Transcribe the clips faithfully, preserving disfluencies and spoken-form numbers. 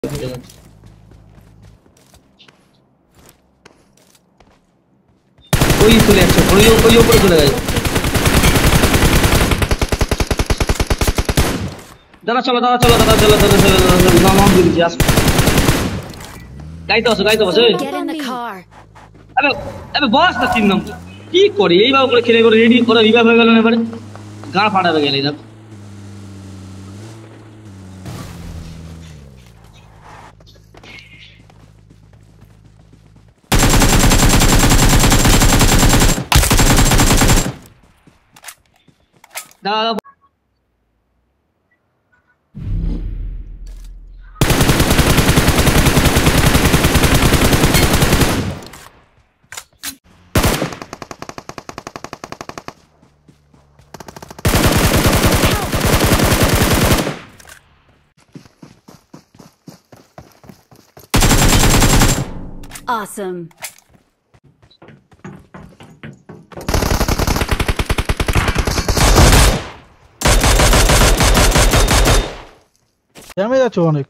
ওই চলে যাচ্ছে ওই ওই উপরে চলে গেছে দাদা চলো দাদা চলো দাদা চলো দাদা চলো দাদা নাম দিচ্ছি আস গাইতে বসো গাইতে বসো আরে আরে বস না তিন নম্বর কি করে এইভাবে করে খেলে করে রেডি করে রিভাইভ হয়ে গেল না এবারে গা ফাটাবে গেলে না দাদা Awesome. ড্যামেজ আছে অনেক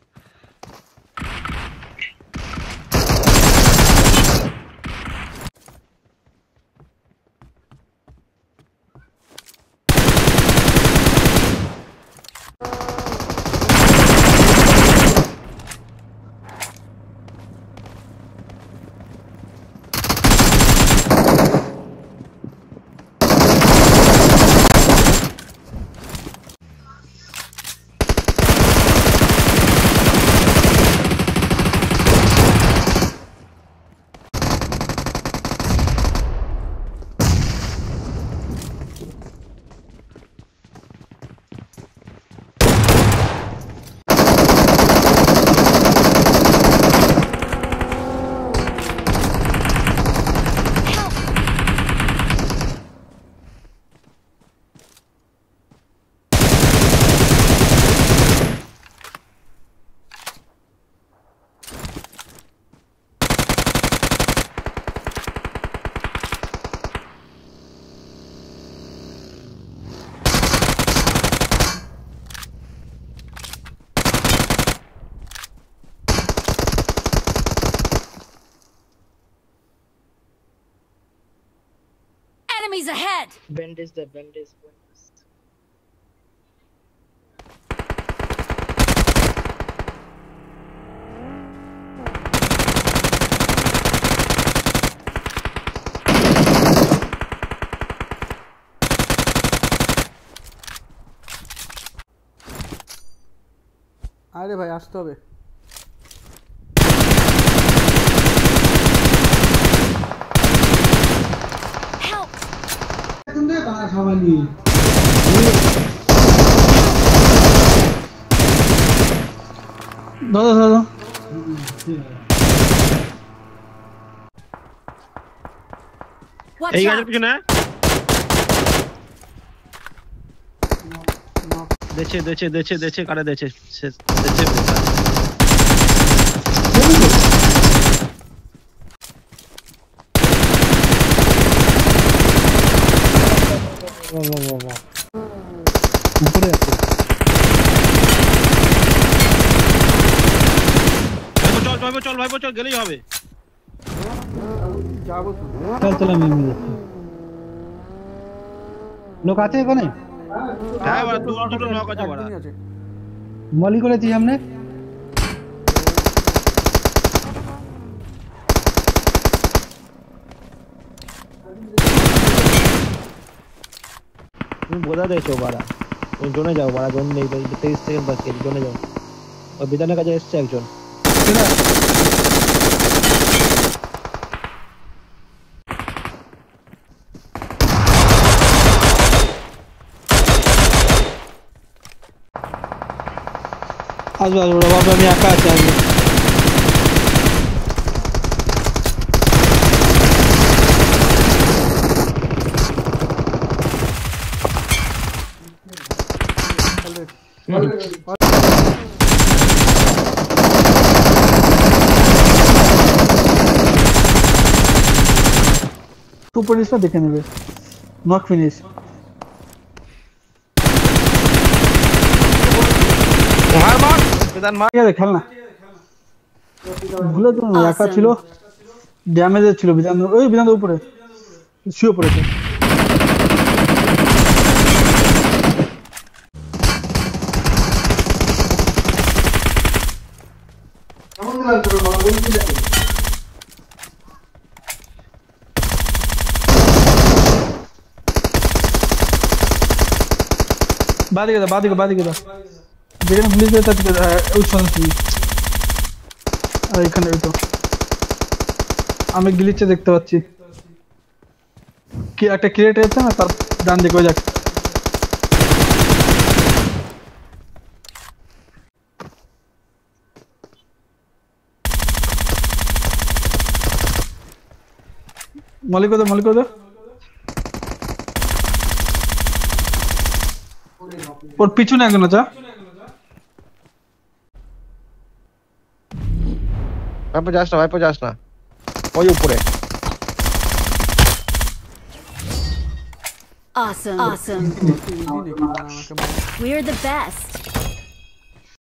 Enemies ahead. Bandage the bandage. আরে ভাই আসতে হবে তুমি বানা খাওয়ানি দাদা দাদা এই গাড়ির পিছনে দেছে দেছে দেছে দেছে কারে দেছে দেছে উপরে আছে চল চল চল ভাই চল গেলেই হবে যাবো চল চল আমি যাচ্ছি লোক আছে এখানে হ্যাঁ বড় দুটো দুটো লোক আছে বড় মলি করেছি সামনে তুমি বোঝা দেছো বাড়া ওই জোনে যাও বাড়া জোন নেই তেইশ সেকেন্ড বাকি জোনে যাও ওই বিধানের কাছে এসছে একজন আসবো আসবো বাবা আমি একা আছি আসবো सुपर इसमें देखे नेबे नॉक फिनिश मार मार विधान मार ये खेलना ভুলে তো একা ছিল ড্যামেজ ছিল বিধান ওই বিধান উপরে শুয়ে পড়েছে কেমন লাগছে বাবা বলছি দেখো বাদিকে দা বাদিকে বাদিকে দা যেখানে পুলিশ বেটা থেকে ওই শুনছি আর এখানে ওই তো আমি গ্লিচে দেখতে পাচ্ছি কি একটা ক্রিয়েট হয়েছে না তার ডান দিকে ওই যাক মালিক দা মালিক দা ওর পিছনে একজন আছে ভাইপো যাস না ভাইপো যাস না ওই উপরে Awesome. Awesome. We're the best.